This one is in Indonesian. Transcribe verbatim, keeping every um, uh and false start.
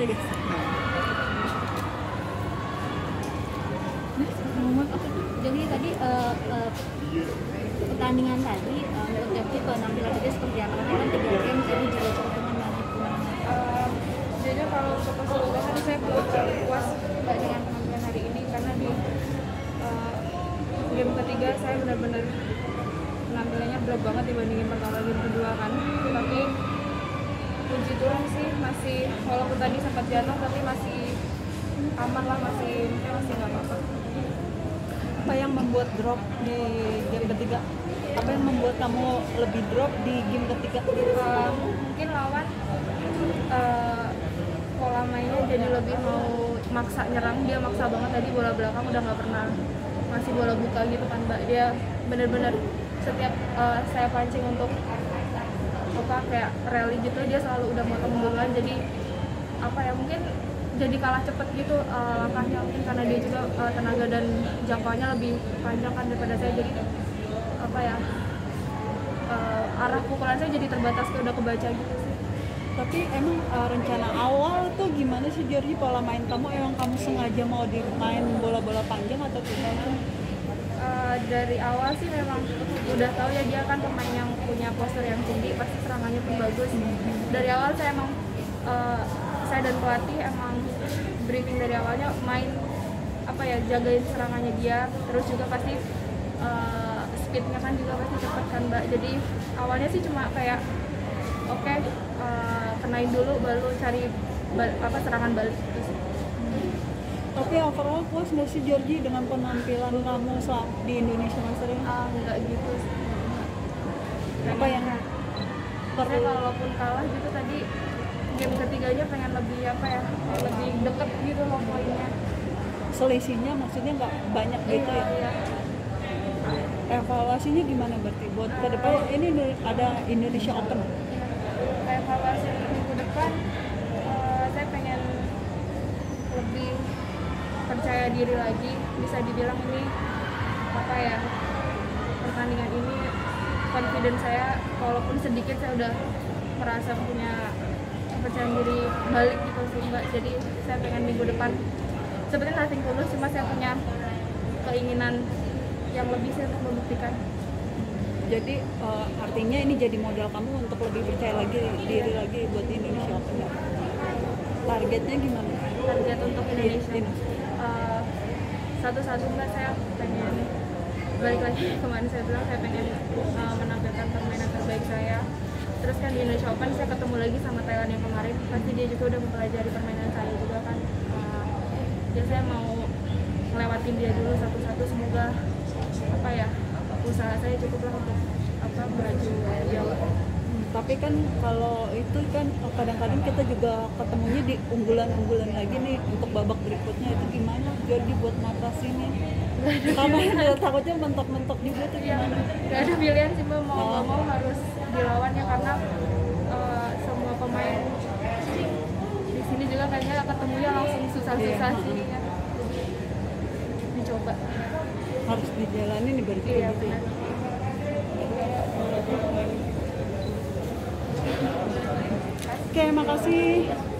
lagi. Jadi tadi uh, uh, pertandingan tadi uh, menurut Jeffrey penampilan tadi seperti apa? Karena kan tiga game tadi juga cukup menarik. Uh, jadi kalau untuk keseluruhan saya belum puas Mbak dengan penampilan hari ini karena di uh, game ketiga saya benar-benar penampilannya drop banget dibandingin pertama game kedua kan. Tapi puji Tuhan sih masih walaupun tadi sempat jatuh tapi masih aman lah, masih masih nggak apa-apa. Apa yang membuat drop di game ketiga? Apa yang membuat kamu lebih drop di game ketiga? Uh, mungkin lawan uh, pola mainnya jadi lebih mau maksa nyerang, dia maksa banget tadi bola belakang udah nggak pernah masih bola buka gitu kan Mbak. Dia benar-benar setiap uh, saya pancing untuk apa kayak rally gitu dia selalu udah motong duluan, jadi apa ya mungkin jadi kalah cepet gitu uh, langkahnya mungkin karena dia juga uh, tenaga dan jangkauannya lebih panjang kan daripada saya, jadi apa ya uh, arah pukulan saya jadi terbatas kayak udah kebaca gitu sih. Tapi emang uh, rencana awal tuh gimana sih Georgie, pola main kamu emang kamu sengaja mau dimain bola-bola panjang atau gimana? Uh, dari awal sih memang udah tahu ya dia kan pemain yang punya postur yang tinggi, pasti serangannya pun bagus. Dari awal saya emang uh, saya dan pelatih emang briefing dari awalnya main apa ya jagain serangannya dia, terus juga pasti uh, speednya kan juga pasti cepat kan Mbak. Jadi awalnya sih cuma kayak oke okay, uh, kenain dulu baru cari bal apa serangan balik gitu. Tapi overall puas nggak sih Georgie dengan penampilan kamu saat di Indonesia Master ini? Ah, nggak gitu sih. Apa yang karena kalaupun kalah gitu tadi game ketiganya pengen lebih apa ya lebih deket gitu loh poinnya. Selisihnya maksudnya nggak banyak gitu ya? Iya. Evaluasinya gimana berarti buat ke depan? Ini ada Indonesia Open. Iya. Evaluasi minggu depan uh, saya pengen lebih percaya diri lagi, bisa dibilang ini apa ya pertandingan ini confidence saya walaupun sedikit saya udah merasa punya kepercayaan diri balik gitu sih Mbak. Jadi saya pengen minggu depan sebenarnya nothing tulus, cuma saya punya keinginan yang lebih sih untuk membuktikan. Jadi uh, artinya ini jadi modal kamu untuk lebih percaya lagi diri lagi buat Indonesia Open. Targetnya gimana? Target untuk Indonesia Ini. Uh, satu-satu Mbak, saya pengen balik lagi kemarin saya bilang saya pengen uh, menampilkan permainan terbaik saya. Terus kan di Indonesia Open saya ketemu lagi sama Thailand yang kemarin, pasti dia juga udah mempelajari permainan saya juga kan. Uh, ya saya mau ngelewatin dia dulu satu-satu, semoga apa ya usaha saya cukup lah untuk apa maju jauh. Hmm, tapi kan kalau itu kan kadang-kadang kita juga ketemunya di unggulan-unggulan lagi nih untuk babak berikutnya, itu gimana jadi buat ngatasinnya? Karena ya, takutnya mentok-mentok juga tuh gimana? Gak ada pilihan sih Mbak, mau nggak mau harus dilawannya karena uh, semua pemain di sini juga kayaknya ketemunya langsung susah-susah sih ya. Dicoba. Harus dijalani nih berarti Iya, gitu ya. Oke, makasih.